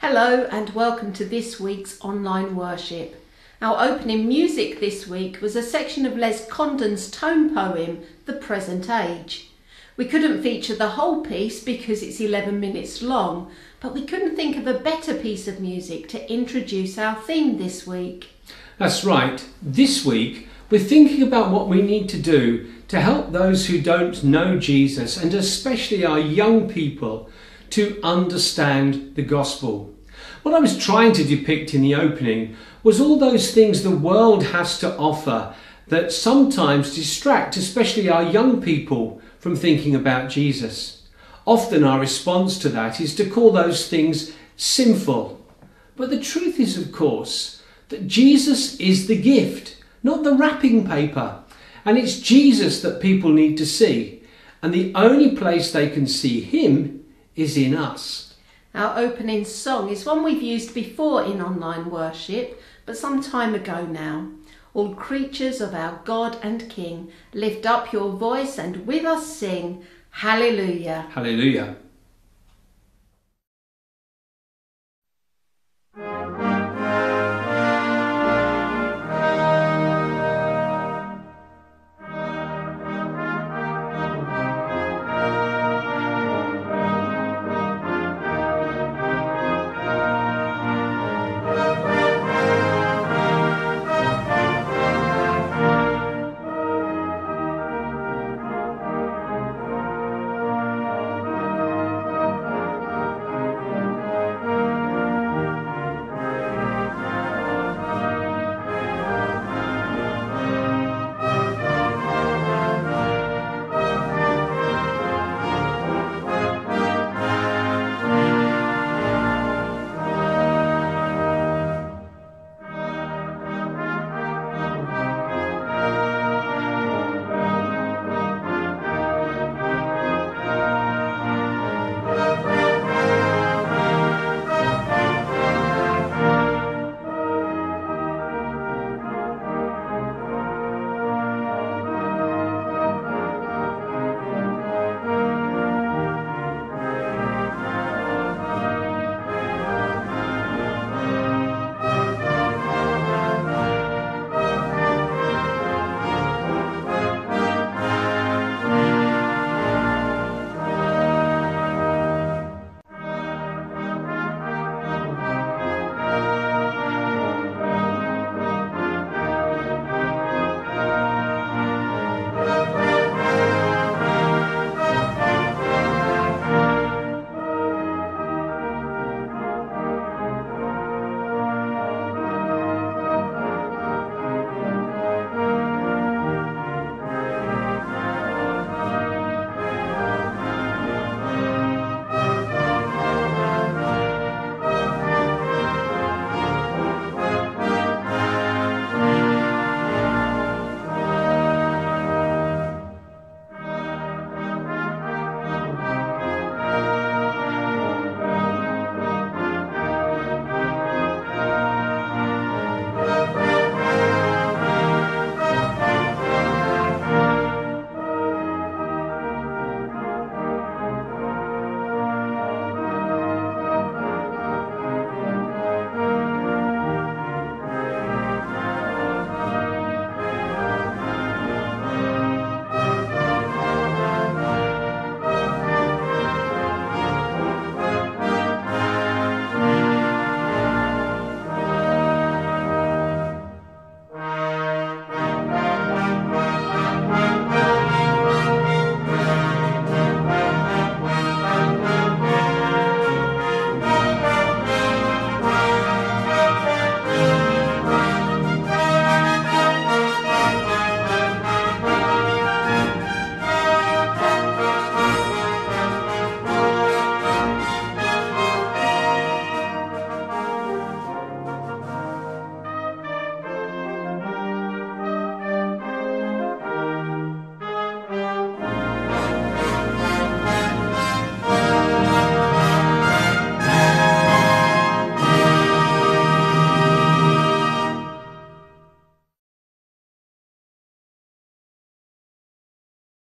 Hello and welcome to this week's online worship. Our opening music this week was a section of Les Condon's tone poem, The Present Age. We couldn't feature the whole piece because it's 11 minutes long, but we couldn't think of a better piece of music to introduce our theme this week. That's right. This week we're thinking about what we need to do to help those who don't know Jesus, and especially our young people, to understand the gospel. What I was trying to depict in the opening was all those things the world has to offer that sometimes distract, especially our young people, from thinking about Jesus. Often our response to that is to call those things sinful. But the truth is, of course, that Jesus is the gift, not the wrapping paper. And it's Jesus that people need to see. And the only place they can see him is in us. Our opening song is one we've used before in online worship, but some time ago now. All creatures of our God and King, lift up your voice and with us sing, Hallelujah. Hallelujah.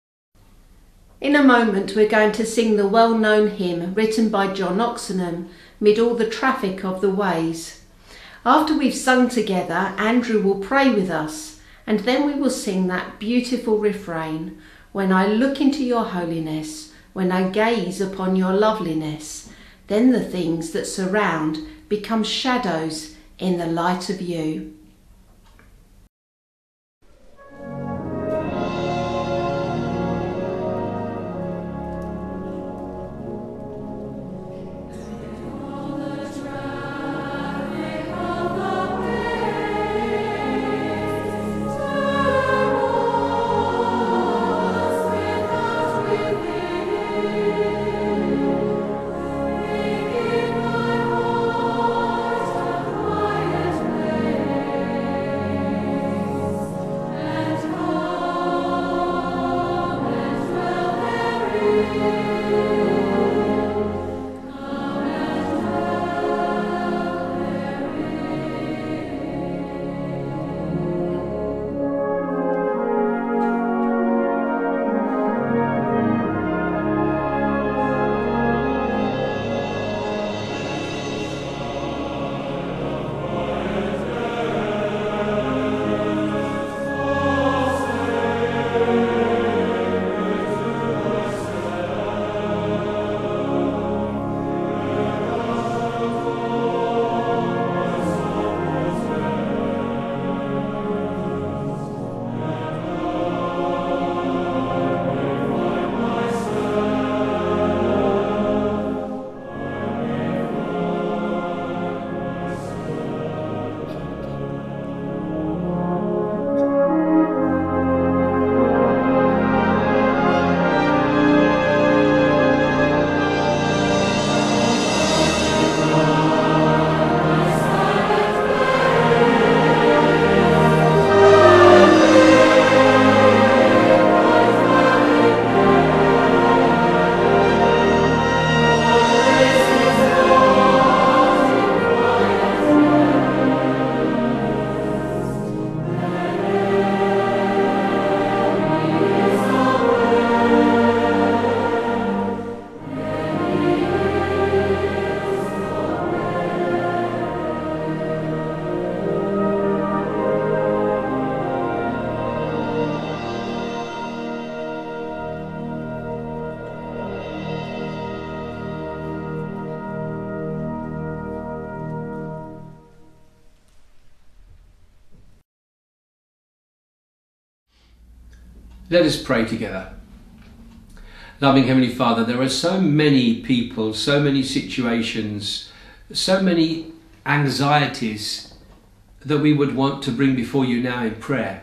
In a moment we're going to sing the well-known hymn written by John Oxenham, mid all the traffic of the ways. After we've sung together, Andrew will pray with us, and then we will sing that beautiful refrain, "When I look into your holiness, when I gaze upon your loveliness, then the things that surround become shadows in the light of you." Let us pray together. Loving Heavenly Father, there are so many people, so many situations, so many anxieties that we would want to bring before you now in prayer.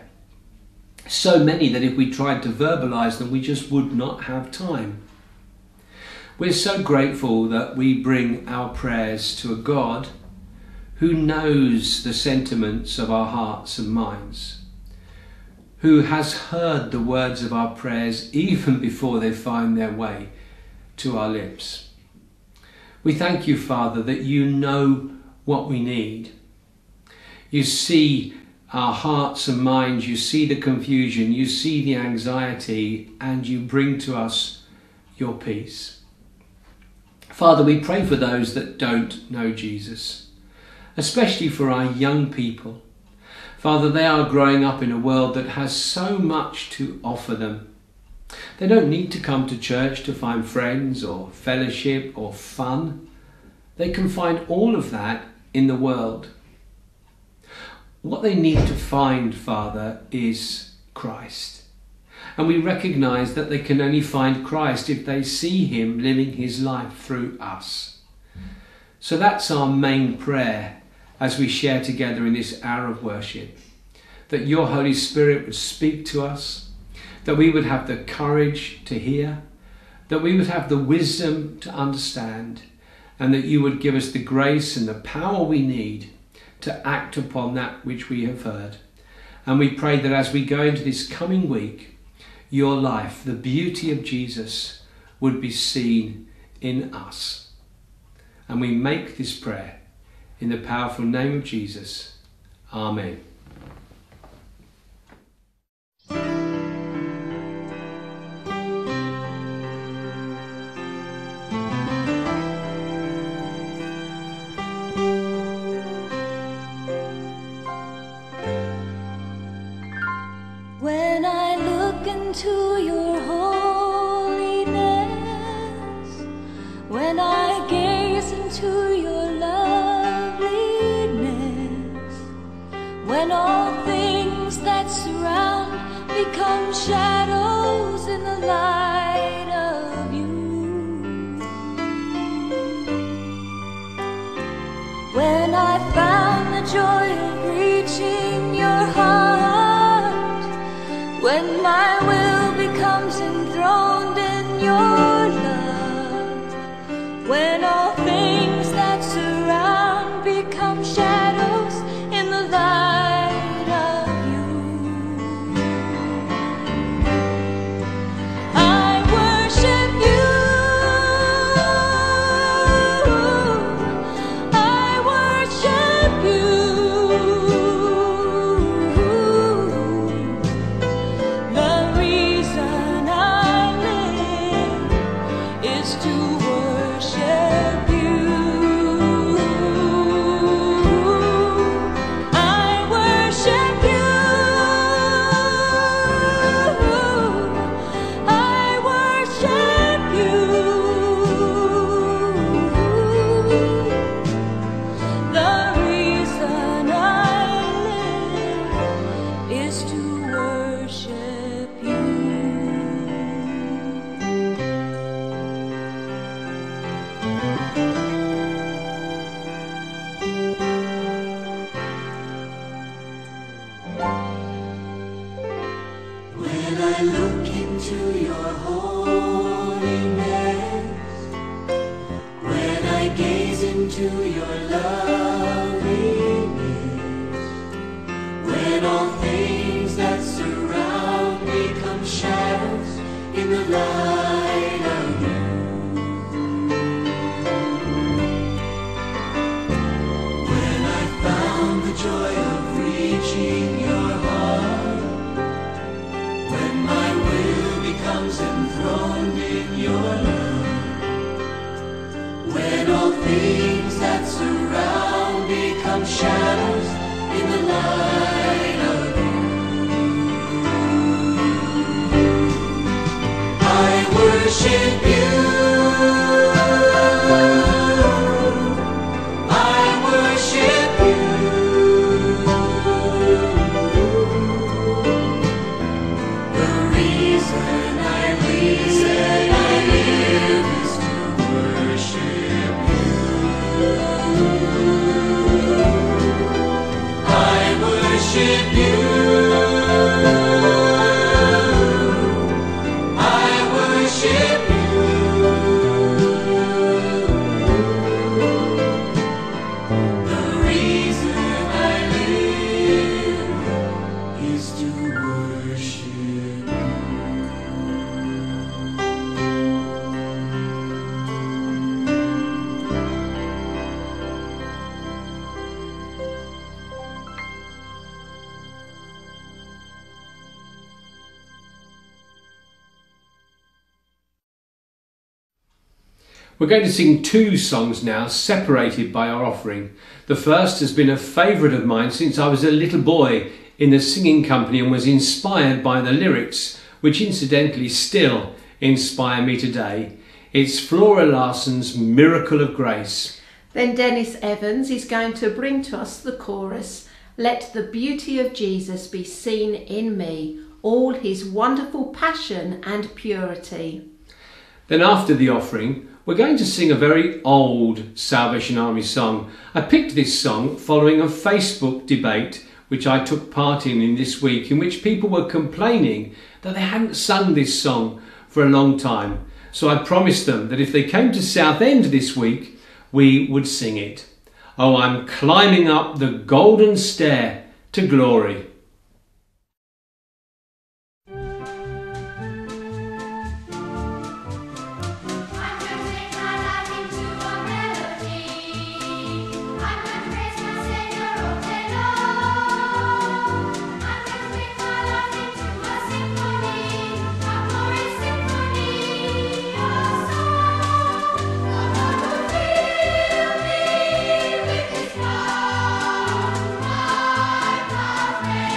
So many that if we tried to verbalize them, we just would not have time. We're so grateful that we bring our prayers to a God who knows the sentiments of our hearts and minds, who has heard the words of our prayers even before they find their way to our lips. We thank you, Father, that you know what we need. You see our hearts and minds, you see the confusion, you see the anxiety, and you bring to us your peace. Father, we pray for those that don't know Jesus, especially for our young people. Father, they are growing up in a world that has so much to offer them. They don't need to come to church to find friends or fellowship or fun. They can find all of that in the world. What they need to find, Father, is Christ. And we recognise that they can only find Christ if they see him living his life through us. So that's our main prayer as we share together in this hour of worship, that your Holy Spirit would speak to us, that we would have the courage to hear, that we would have the wisdom to understand, and that you would give us the grace and the power we need to act upon that which we have heard. And we pray that as we go into this coming week, your life, the beauty of Jesus, would be seen in us. And we make this prayer in the powerful name of Jesus. Amen. into your holiness, when I gaze into your loveliness, when all things that surround become shadows in the light of you, when I found the joy of reaching your heart, when my will becomes enthroned in your love, when all things that surround become shadows in the light of you, I worship you. We're going to sing two songs now, separated by our offering. The first has been a favourite of mine since I was a little boy in the singing company and was inspired by the lyrics, which incidentally still inspire me today. It's Flora Larson's Miracle of Grace. Then Dennis Evans is going to bring to us the chorus, Let the beauty of Jesus be seen in me, all his wonderful passion and purity. Then after the offering, we're going to sing a very old Salvation Army song. I picked this song following a Facebook debate which I took part in this week, in which people were complaining that they hadn't sung this song for a long time. So I promised them that if they came to Southend this week, we would sing it. Oh, I'm climbing up the golden stair to glory. With his love, my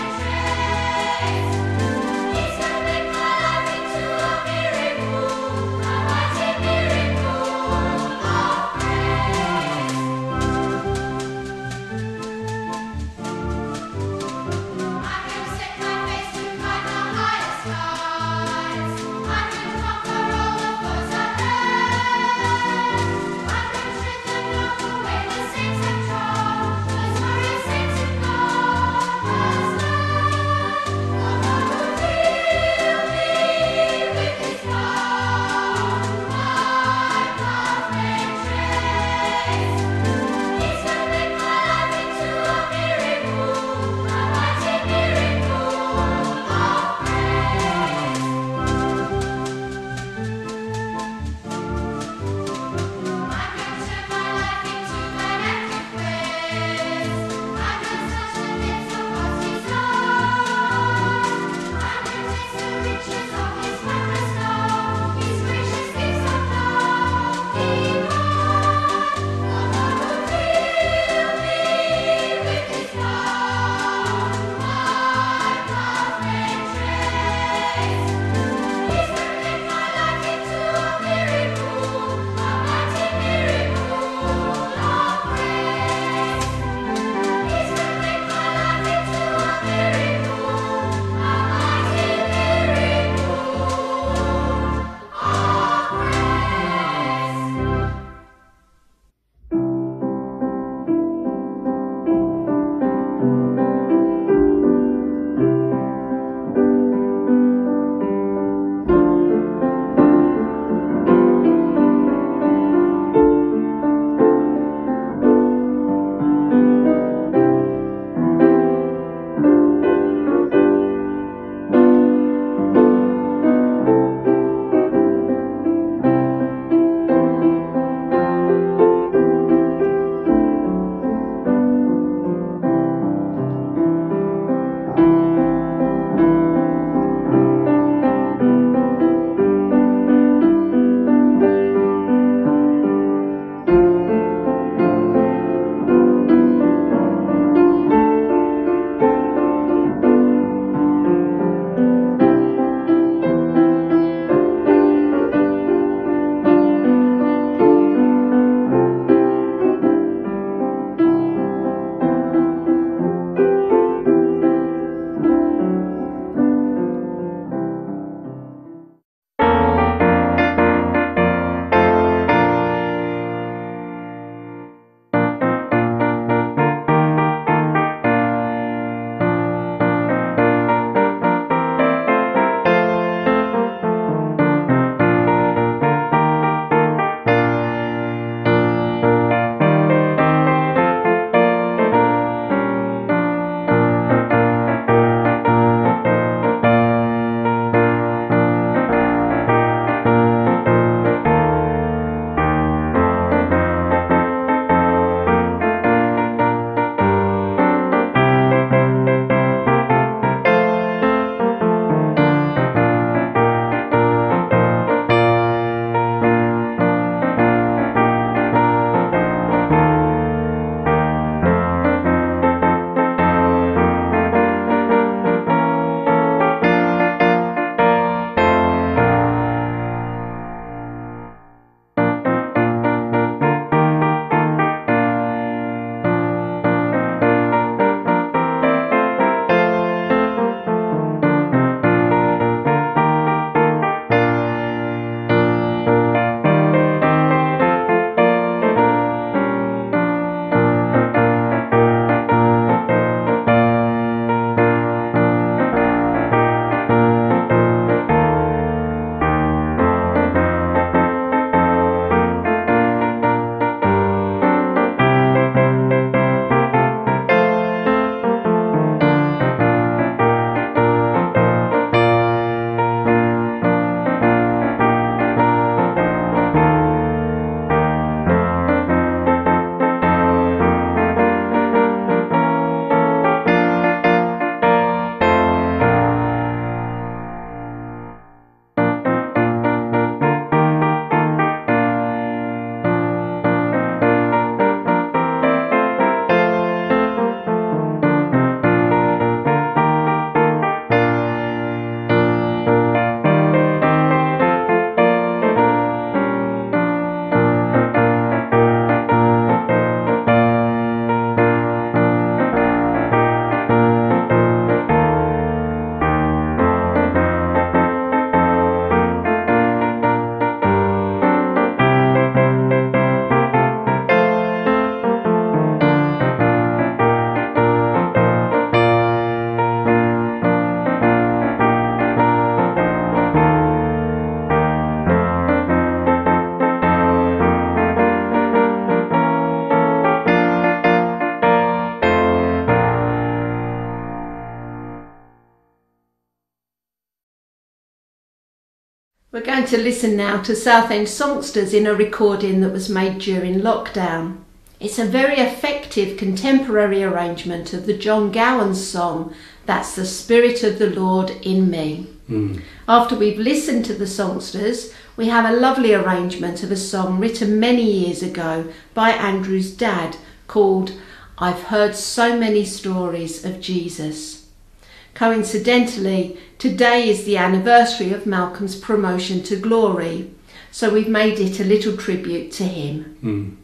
We're going to listen now to Southend songsters in a recording that was made during lockdown. It's a very effective contemporary arrangement of the John Gowan's song, That's the Spirit of the Lord in Me. After we've listened to the songsters, we have a lovely arrangement of a song written many years ago by Andrew's dad called I've Heard So Many Stories of Jesus. Coincidentally, today is the anniversary of Malcolm's promotion to glory, so we've made it a little tribute to him.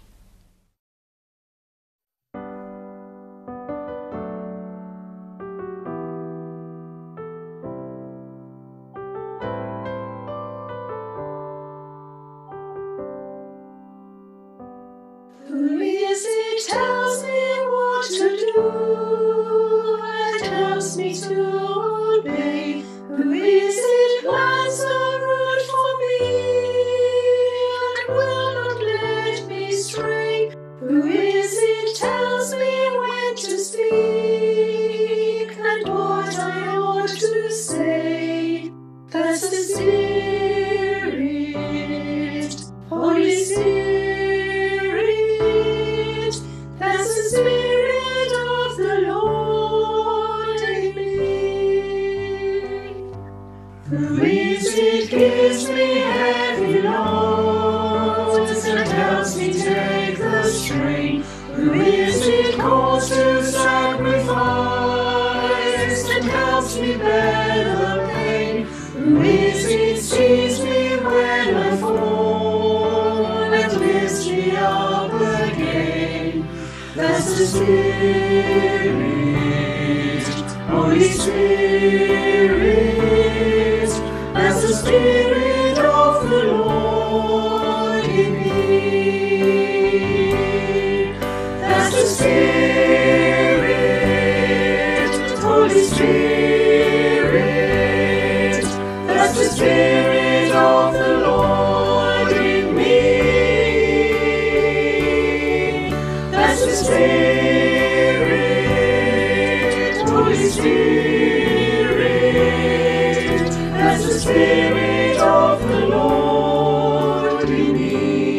Who is it tells me what to do and tells me to obey? Who is it plans a route for me and will not let me stray? Who is it tells me when to speak and what I ought to say? That's the Spirit, Holy Spirit. That's the Spirit of the Lord in me. Who is it gives me heavy loads and helps me take the strain? Who is it calls to sacrifice and helps me bear the pain? Who is it sees me when I fall and lifts me up again? That's the Spirit, Holy Spirit. That's the Spirit of the Lord in me. That's the Spirit, Holy Spirit. That's the Spirit of the Lord in me. That's the Spirit, Holy Spirit. That's the Spirit of the Lord in me.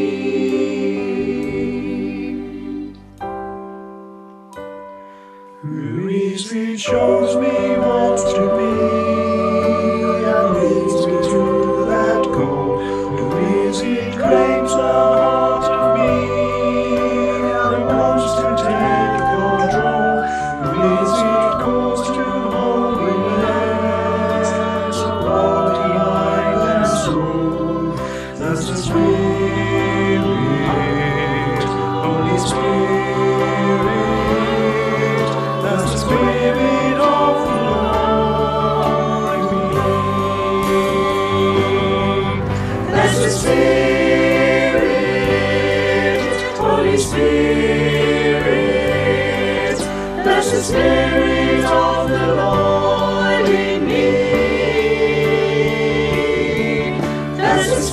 Who is it shows me what to be and leads me to that goal? Who is it claims the heart of me and wants to take control? Who is it calls to holiness of body, mind and soul? That's the Spirit, Holy Spirit. That's the Spirit of the Lord in me. That's the Spirit, Holy Spirit. That's the Spirit of the Lord in me. That's the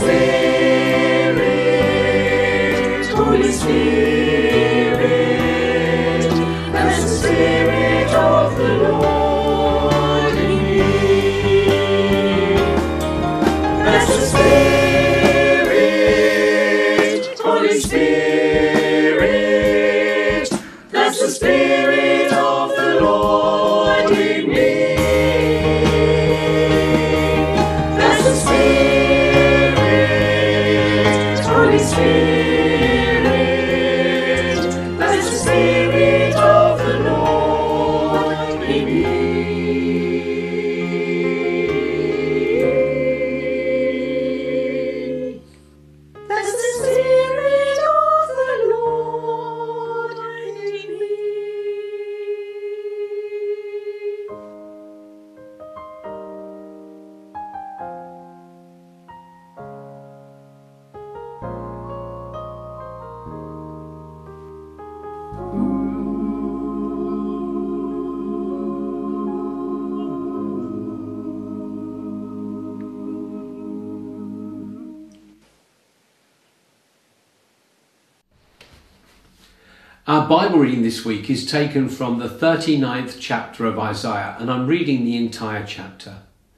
Spirit, Holy Spirit. That's the Spirit of the Lord in me. That's the Spirit, Holy Spirit. That's the Spirit of the Lord in me. That's the Spirit, Holy Spirit. That's the Spirit of the Lord in me. That's the Spirit of the Lord in me. Our Bible reading this week is taken from the 39th chapter of Isaiah, and I'm reading the entire chapter.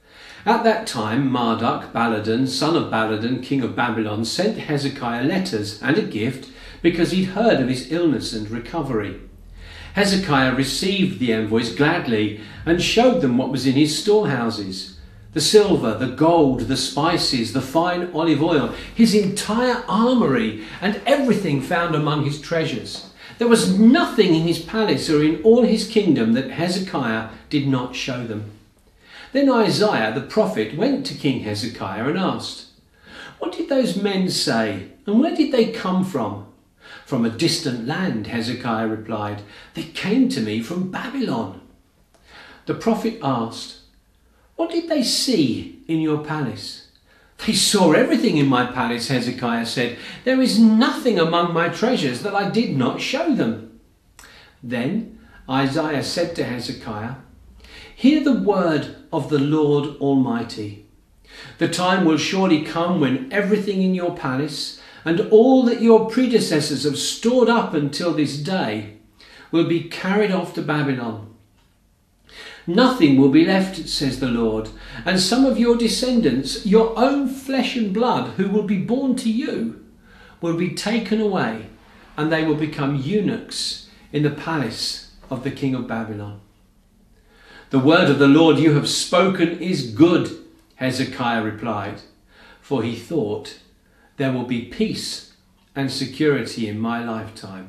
At that time, Marduk, Baladan, son of Baladan, king of Babylon, sent Hezekiah letters and a gift because he'd heard of his illness and recovery. Hezekiah received the envoys gladly and showed them what was in his storehouses: the silver, the gold, the spices, the fine olive oil, his entire armoury, and everything found among his treasures. There was nothing in his palace or in all his kingdom that Hezekiah did not show them. Then Isaiah the prophet went to King Hezekiah and asked, "What did those men say, and where did they come from?" "From a distant land," Hezekiah replied. "They came to me from Babylon." The prophet asked, "What did they see in your palace?" "They saw everything in my palace," Hezekiah said. "There is nothing among my treasures that I did not show them." Then Isaiah said to Hezekiah, "Hear the word of the Lord Almighty. The time will surely come when everything in your palace and all that your predecessors have stored up until this day will be carried off to Babylon. Nothing will be left, says the Lord, and some of your descendants, your own flesh and blood, who will be born to you, will be taken away, and they will become eunuchs in the palace of the king of Babylon." "The word of the Lord you have spoken is good," Hezekiah replied, for he thought, "There will be peace and security in my lifetime."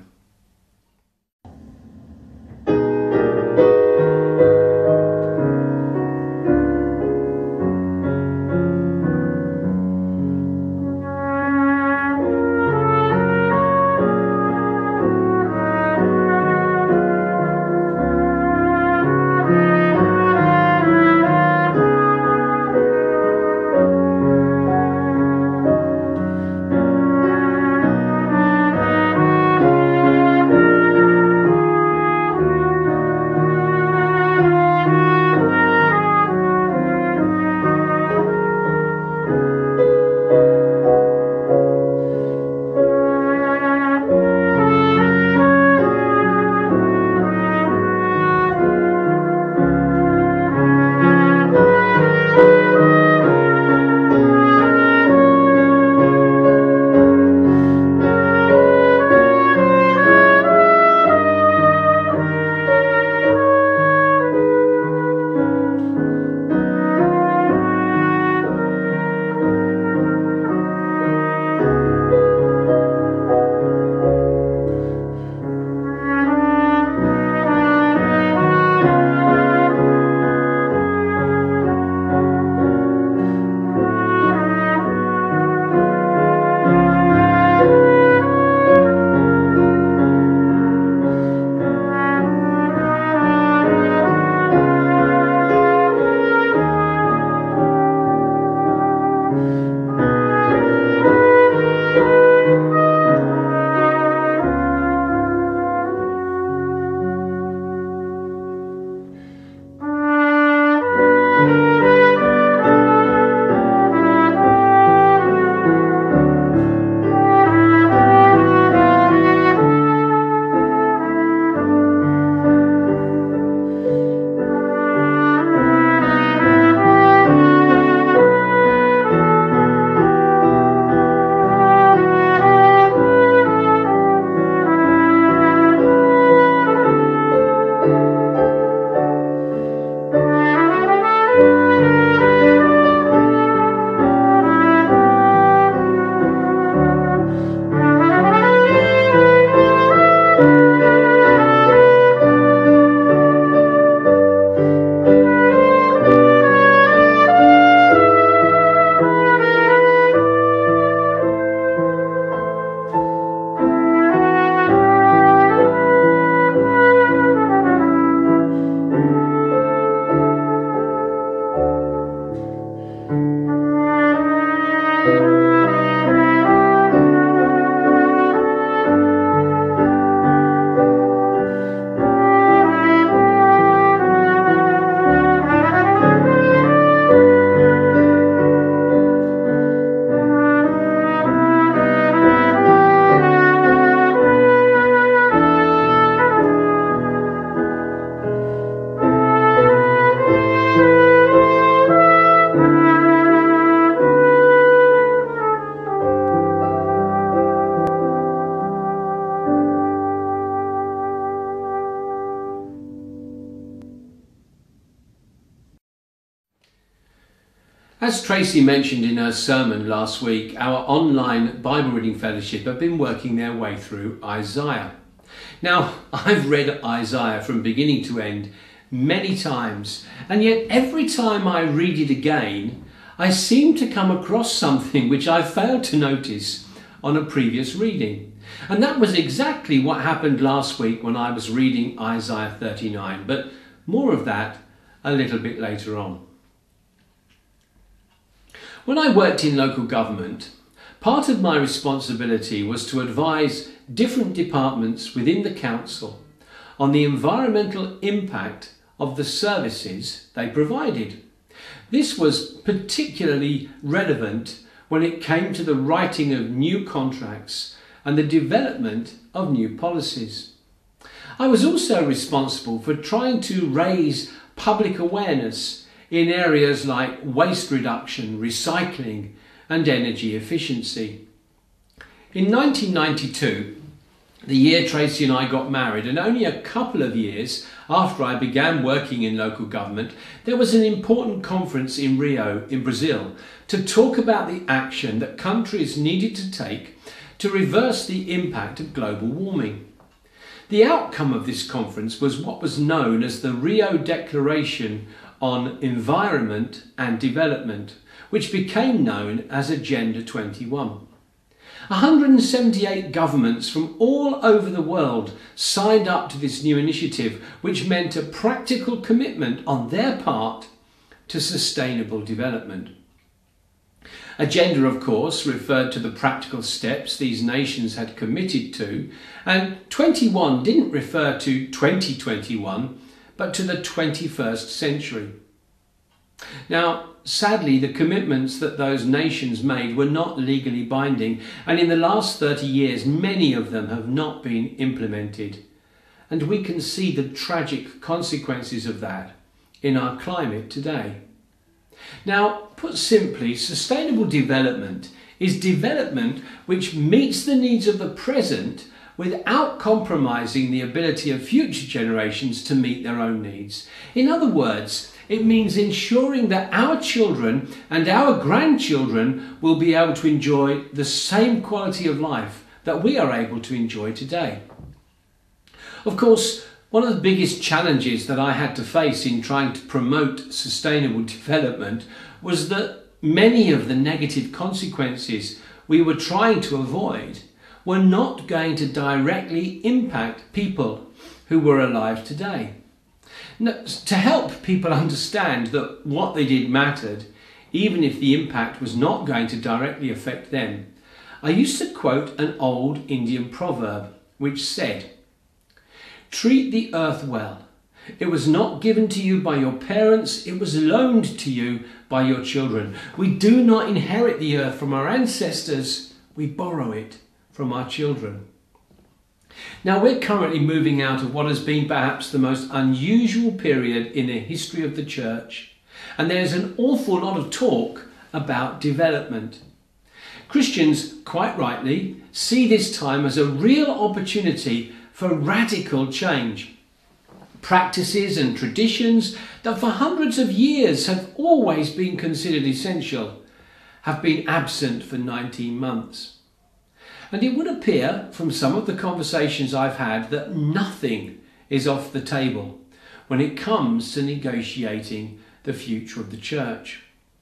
As Tracy mentioned in her sermon last week, our online Bible reading fellowship have been working their way through Isaiah. Now, I've read Isaiah from beginning to end many times, and yet every time I read it again, I seem to come across something which I failed to notice on a previous reading. And that was exactly what happened last week when I was reading Isaiah 39, but more of that a little bit later on. When I worked in local government, part of my responsibility was to advise different departments within the council on the environmental impact of the services they provided. This was particularly relevant when it came to the writing of new contracts and the development of new policies. I was also responsible for trying to raise public awareness in areas like waste reduction, recycling and energy efficiency. In 1992, the year Tracy and I got married, and only a couple of years after I began working in local government, there was an important conference in Rio in Brazil to talk about the action that countries needed to take to reverse the impact of global warming. The outcome of this conference was what was known as the Rio Declaration on Environment and Development, which became known as Agenda 21. 178 governments from all over the world signed up to this new initiative, which meant a practical commitment on their part to sustainable development. Agenda, of course, referred to the practical steps these nations had committed to, and 21 didn't refer to 2021, but to the 21st century. Now, sadly, the commitments that those nations made were not legally binding, and in the last 30 years, many of them have not been implemented. And we can see the tragic consequences of that in our climate today. Now, put simply, sustainable development is development which meets the needs of the present without compromising the ability of future generations to meet their own needs. In other words, it means ensuring that our children and our grandchildren will be able to enjoy the same quality of life that we are able to enjoy today. Of course, one of the biggest challenges that I had to face in trying to promote sustainable development was that many of the negative consequences we were trying to avoid were not going to directly impact people who were alive today. Now, to help people understand that what they did mattered, even if the impact was not going to directly affect them, I used to quote an old Indian proverb which said, "Treat the earth well. It was not given to you by your parents, it was loaned to you by your children. We do not inherit the earth from our ancestors, we borrow it from our children." Now, we're currently moving out of what has been perhaps the most unusual period in the history of the church, and there's an awful lot of talk about development. Christians, quite rightly, see this time as a real opportunity for radical change. Practices and traditions that for hundreds of years have always been considered essential have been absent for 19 months. And it would appear from some of the conversations I've had that nothing is off the table when it comes to negotiating the future of the church.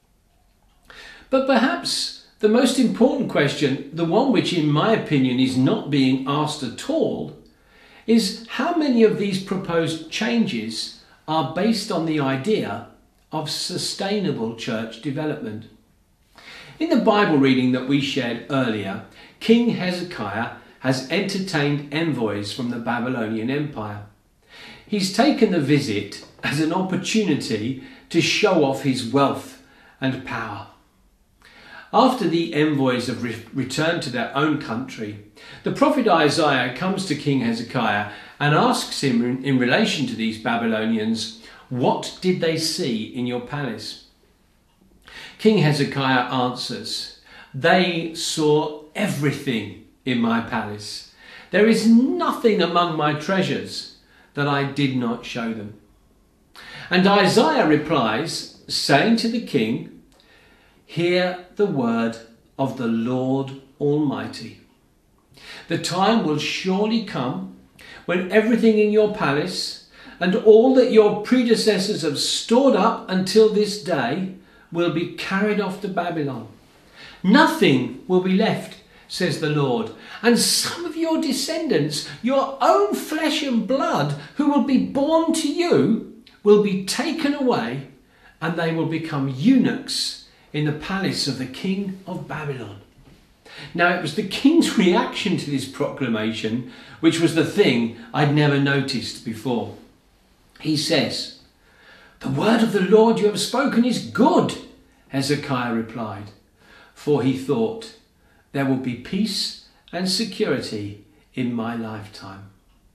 But perhaps the most important question, the one which in my opinion is not being asked at all, is how many of these proposed changes are based on the idea of sustainable church development. In the Bible reading that we shared earlier, King Hezekiah has entertained envoys from the Babylonian Empire. He's taken the visit as an opportunity to show off his wealth and power. After the envoys have returned to their own country, the prophet Isaiah comes to King Hezekiah and asks him in relation to these Babylonians, "What did they see in your palace?" King Hezekiah answers, "They saw everything in my palace. There is nothing among my treasures that I did not show them." And Isaiah replies, saying to the king, hear the word of the Lord Almighty. The time will surely come when everything in your palace and all that your predecessors have stored up until this day will be carried off to Babylon. Nothing will be left, says the Lord, and some of your descendants, your own flesh and blood, who will be born to you, will be taken away, and they will become eunuchs in the palace of the king of Babylon. Now, it was the king's reaction to this proclamation which was the thing I'd never noticed before. He says, "The word of the Lord you have spoken is good," Hezekiah replied, for he thought, "There will be peace and security in my lifetime."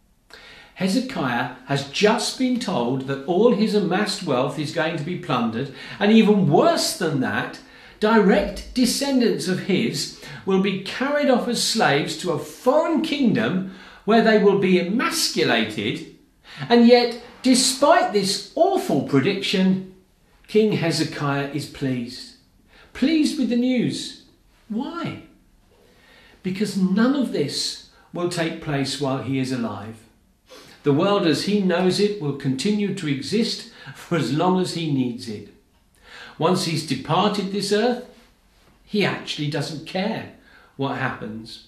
Hezekiah has just been told that all his amassed wealth is going to be plundered, and even worse than that, direct descendants of his will be carried off as slaves to a foreign kingdom where they will be emasculated. And yet, despite this awful prediction, King Hezekiah is pleased. Pleased with the news. Why? Because none of this will take place while he is alive. The world as he knows it will continue to exist for as long as he needs it. Once he's departed this earth, he actually doesn't care what happens.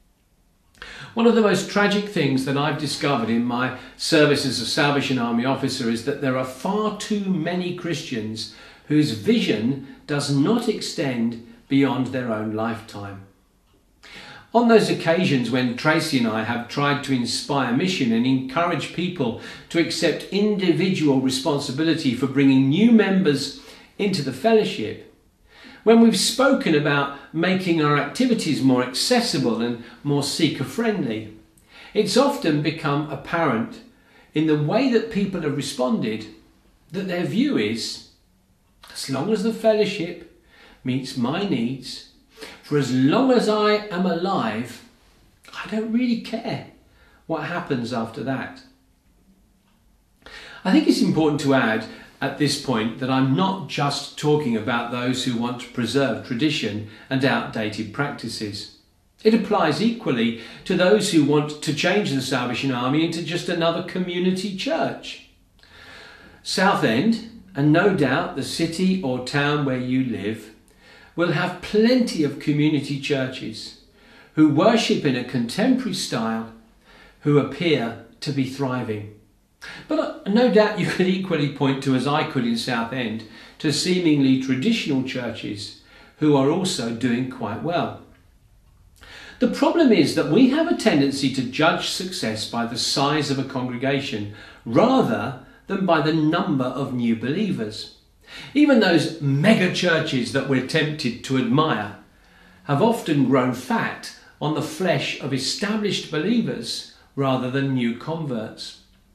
One of the most tragic things that I've discovered in my service as a Salvation Army officer is that there are far too many Christians whose vision does not extend beyond their own lifetime. On those occasions when Tracy and I have tried to inspire mission and encourage people to accept individual responsibility for bringing new members into the fellowship, when we've spoken about making our activities more accessible and more seeker-friendly, it's often become apparent in the way that people have responded that their view is, as long as the fellowship meets my needs, for as long as I am alive, I don't really care what happens after that. I think it's important to add at this point that I'm not just talking about those who want to preserve tradition and outdated practices. It applies equally to those who want to change the Salvation Army into just another community church. Southend, and no doubt the city or town where you live, will have plenty of community churches who worship in a contemporary style, who appear to be thriving. But no doubt you could equally point to, as I could in Southend, to seemingly traditional churches who are also doing quite well. The problem is that we have a tendency to judge success by the size of a congregation rather than by the number of new believers. Even those mega churches that we're tempted to admire have often grown fat on the flesh of established believers rather than new converts.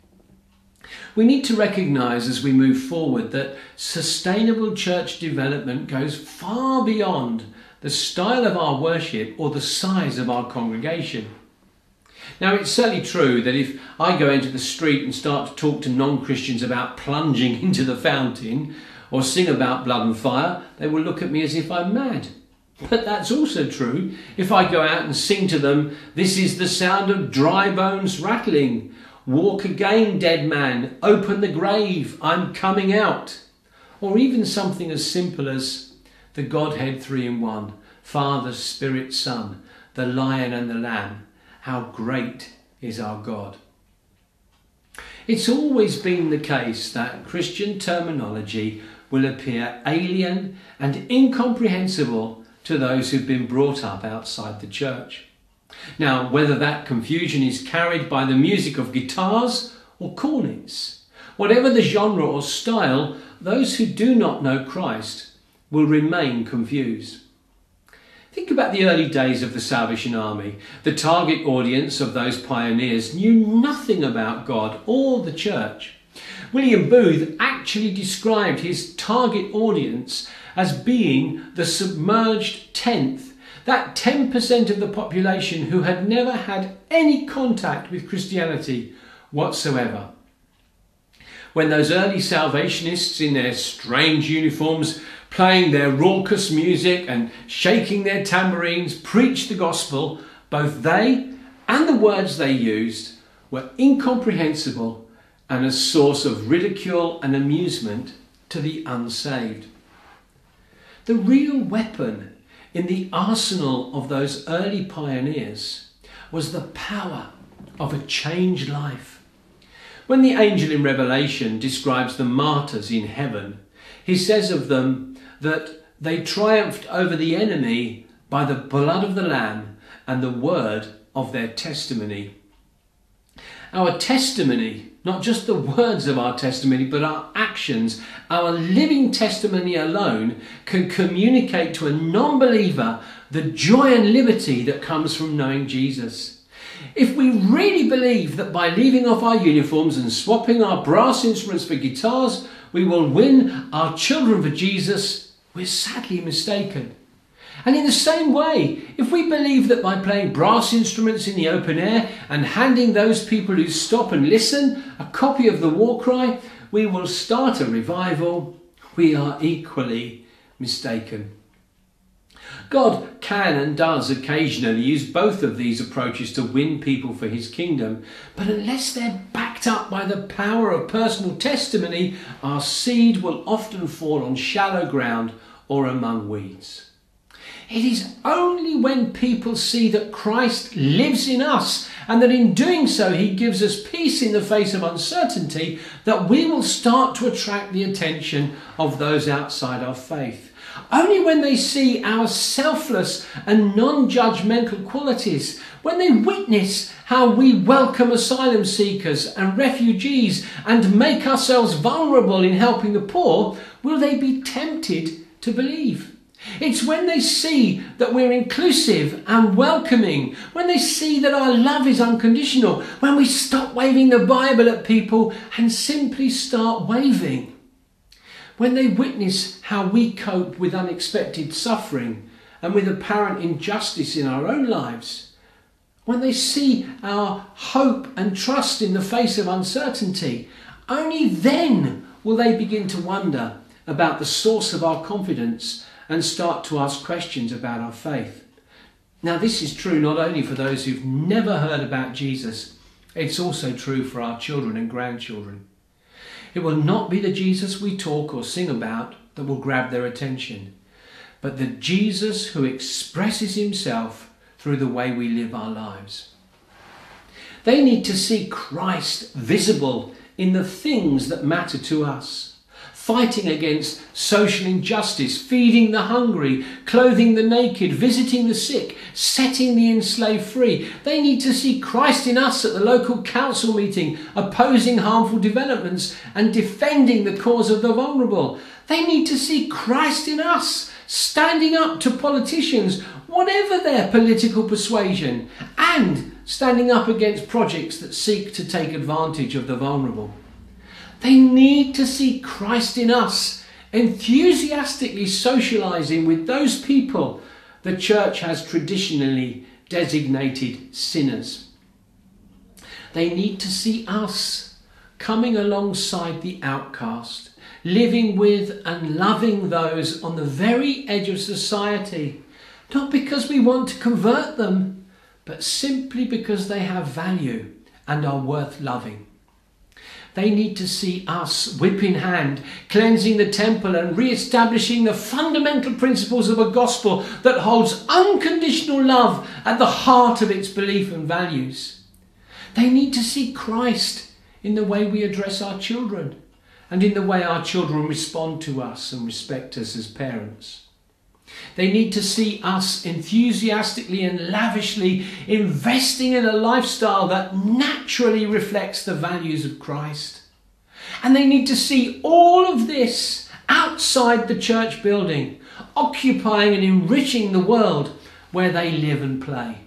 We need to recognise as we move forward that sustainable church development goes far beyond the style of our worship or the size of our congregation. Now, it's certainly true that if I go into the street and start to talk to non-Christians about plunging into the fountain or sing about blood and fire, they will look at me as if I'm mad. But that's also true if I go out and sing to them, "This is the sound of dry bones rattling. Walk again, dead man, open the grave, I'm coming out." Or even something as simple as the Godhead 3 in 1, Father, Spirit, Son, the Lion and the Lamb. How great is our God. It's always been the case that Christian terminology will appear alien and incomprehensible to those who've been brought up outside the church. Now, whether that confusion is carried by the music of guitars or cornets, whatever the genre or style, those who do not know Christ will remain confused. Think about the early days of the Salvation Army. The target audience of those pioneers knew nothing about God or the church. William Booth actually described his target audience as being the submerged tenth, that 10% of the population who had never had any contact with Christianity whatsoever. when those early Salvationists in their strange uniforms, playing their raucous music and shaking their tambourines, preached the gospel, both they and the words they used were incomprehensible and a source of ridicule and amusement to the unsaved. The real weapon in the arsenal of those early pioneers was the power of a changed life. When the angel in Revelation describes the martyrs in heaven, he says of them that they triumphed over the enemy by the blood of the Lamb and the word of their testimony. Our testimony, not just the words of our testimony, but our actions, our living testimony alone can communicate to a non-believer the joy and liberty that comes from knowing Jesus. If we really believe that by leaving off our uniforms and swapping our brass instruments for guitars, we will win our children for Jesus, we're sadly mistaken. And in the same way, if we believe that by playing brass instruments in the open air and handing those people who stop and listen a copy of the war cry, we will start a revival, we are equally mistaken. God can and does occasionally use both of these approaches to win people for his kingdom, but unless they're backed up by the power of personal testimony, our seed will often fall on shallow ground or among weeds. It is only when people see that Christ lives in us and that in doing so he gives us peace in the face of uncertainty that we will start to attract the attention of those outside our faith. Only when they see our selfless and non-judgmental qualities, when they witness how we welcome asylum seekers and refugees and make ourselves vulnerable in helping the poor, will they be tempted to believe. It's when they see that we're inclusive and welcoming, when they see that our love is unconditional, when we stop waving the Bible at people and simply start waving. When they witness how we cope with unexpected suffering and with apparent injustice in our own lives. When they see our hope and trust in the face of uncertainty, only then will they begin to wonder about the source of our confidence and start to ask questions about our faith. Now, this is true not only for those who've never heard about Jesus, it's also true for our children and grandchildren. It will not be the Jesus we talk or sing about that will grab their attention, but the Jesus who expresses himself through the way we live our lives. They need to see Christ visible in the things that matter to us. Fighting against social injustice, feeding the hungry, clothing the naked, visiting the sick, setting the enslaved free. They need to see Christ in us at the local council meeting, opposing harmful developments and defending the cause of the vulnerable. They need to see Christ in us, standing up to politicians, whatever their political persuasion, and standing up against projects that seek to take advantage of the vulnerable. They need to see Christ in us, enthusiastically socialising with those people the church has traditionally designated sinners. They need to see us coming alongside the outcast, living with and loving those on the very edge of society, not because we want to convert them, but simply because they have value and are worth loving. They need to see us, whip in hand, cleansing the temple and re-establishing the fundamental principles of a gospel that holds unconditional love at the heart of its belief and values. They need to see Christ in the way we address our children and in the way our children respond to us and respect us as parents. They need to see us enthusiastically and lavishly investing in a lifestyle that naturally reflects the values of Christ. And they need to see all of this outside the church building, occupying and enriching the world where they live and play.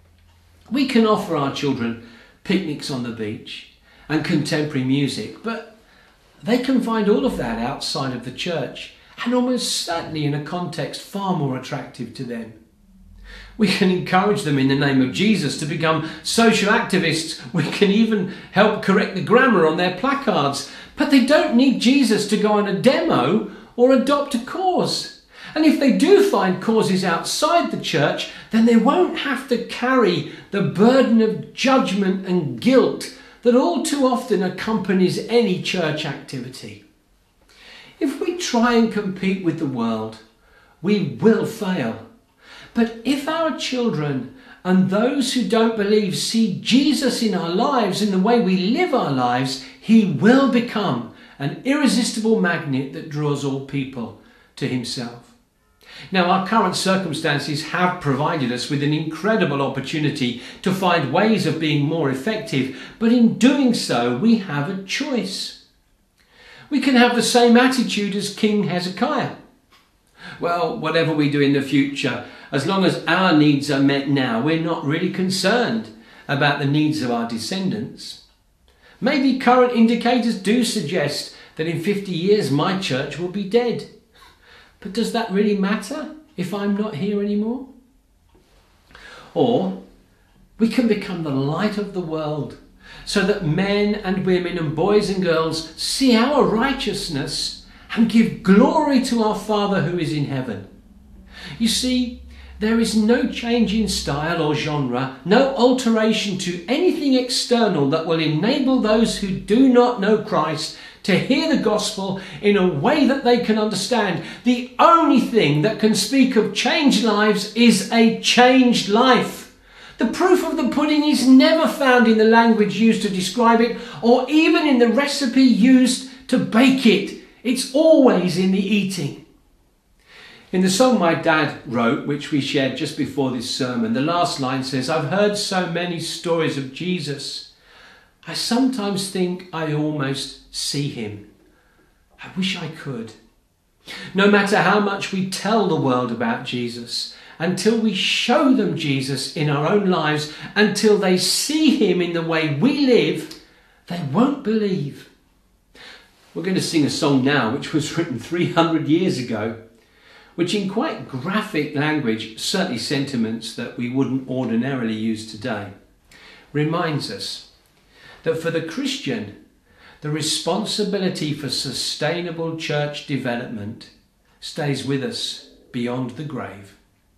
We can offer our children picnics on the beach and contemporary music, but they can find all of that outside of the church, and almost certainly in a context far more attractive to them. We can encourage them in the name of Jesus to become social activists. We can even help correct the grammar on their placards. But they don't need Jesus to go on a demo or adopt a cause. And if they do find causes outside the church, then they won't have to carry the burden of judgment and guilt that all too often accompanies any church activity. If we try and compete with the world, we will fail. But if our children and those who don't believe see Jesus in our lives, in the way we live our lives, he will become an irresistible magnet that draws all people to himself. Now, our current circumstances have provided us with an incredible opportunity to find ways of being more effective, but in doing so, we have a choice. We can have the same attitude as King Hezekiah. Well, whatever we do in the future, as long as our needs are met now, we're not really concerned about the needs of our descendants. Maybe current indicators do suggest that in 50 years my church will be dead. But does that really matter if I'm not here anymore? Or we can become the light of the world so that men and women and boys and girls see our righteousness and give glory to our Father who is in heaven. You see, there is no change in style or genre, no alteration to anything external that will enable those who do not know Christ to hear the gospel in a way that they can understand. The only thing that can speak of changed lives is a changed life. The proof of the pudding is never found in the language used to describe it, or even in the recipe used to bake it. It's always in the eating. In the song my dad wrote, which we shared just before this sermon, the last line says, "I've heard so many stories of Jesus. I sometimes think I almost see him. I wish I could." No matter how much we tell the world about Jesus, until we show them Jesus in our own lives, until they see him in the way we live, they won't believe. We're going to sing a song now which was written 300 years ago, which in quite graphic language, certainly sentiments that we wouldn't ordinarily use today, reminds us that for the Christian, the responsibility for sustainable church development stays with us beyond the grave.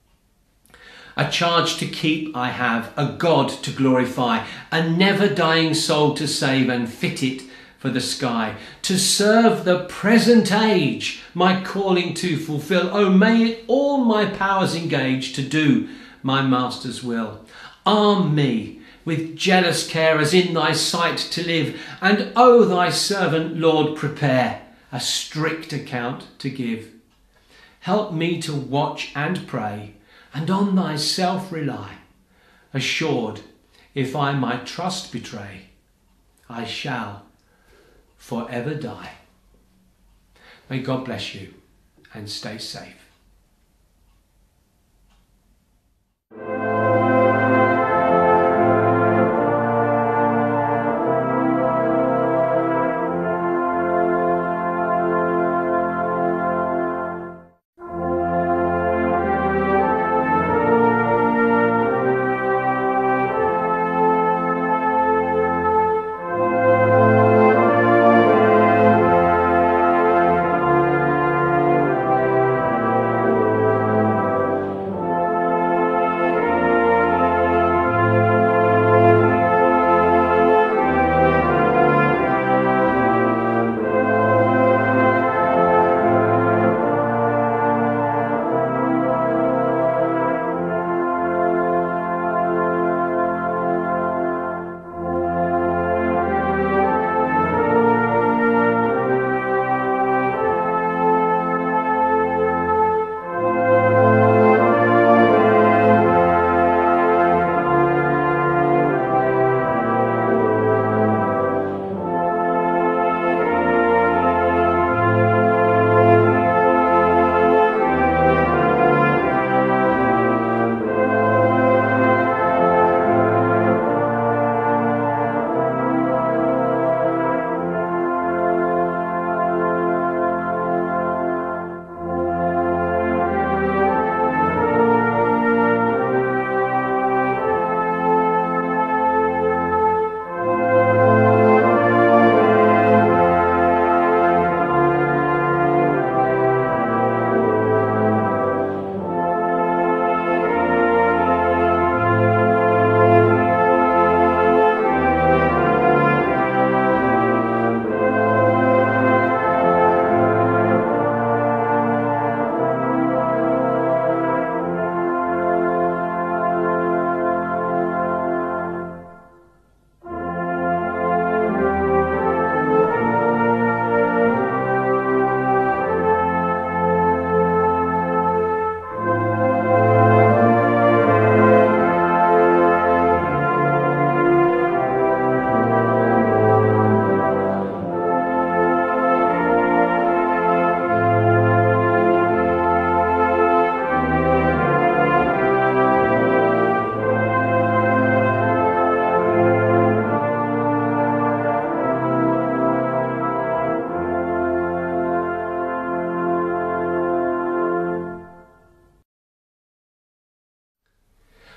A charge to keep I have, a God to glorify, a never-dying soul to save and fit it for the sky, to serve the present age, my calling to fulfil. Oh, may it all my powers engage to do my Master's will. Arm me with jealous care as in thy sight to live, and oh, thy servant, Lord, prepare a strict account to give. Help me to watch and pray, and on thyself rely, assured, if I my trust betray, I shall forever die. May God bless you and stay safe.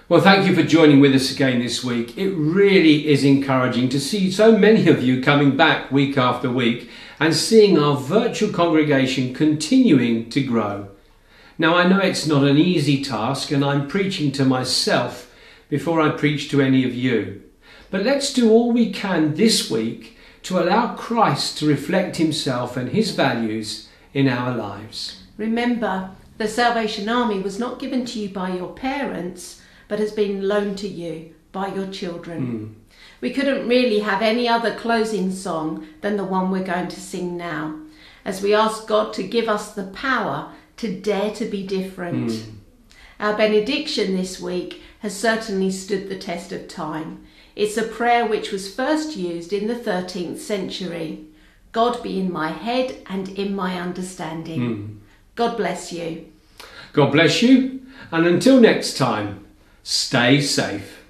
Well, thank you for joining with us again this week. It really is encouraging to see so many of you coming back week after week and seeing our virtual congregation continuing to grow. Now, I know it's not an easy task, and I'm preaching to myself before I preach to any of you. But let's do all we can this week to allow Christ to reflect himself and his values in our lives. Remember, the Salvation Army was not given to you by your parents, but has been loaned to you by your children. We couldn't really have any other closing song than the one we're going to sing now, as we ask God to give us the power to dare to be different. Our benediction this week has certainly stood the test of time. It's a prayer which was first used in the 13th century. God be in my head and in my understanding. God bless you. God bless you, and until next time, stay safe.